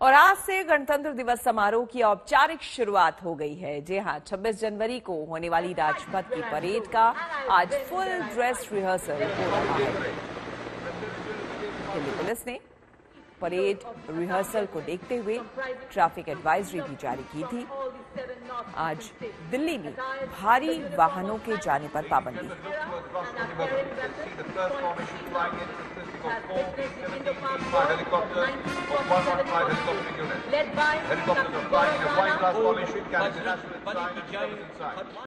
और आज से गणतंत्र दिवस समारोह की औपचारिक शुरुआत हो गई है। जी हां, 26 जनवरी को होने वाली राजपथ की परेड का आज फुल ड्रेस रिहर्सल हो रहा है। दिल्ली पुलिस ने परेड रिहर्सल को देखते हुए ट्रैफिक एडवाइजरी भी जारी की थी। आज दिल्ली में भारी वाहनों के जाने पर पाबंदी है।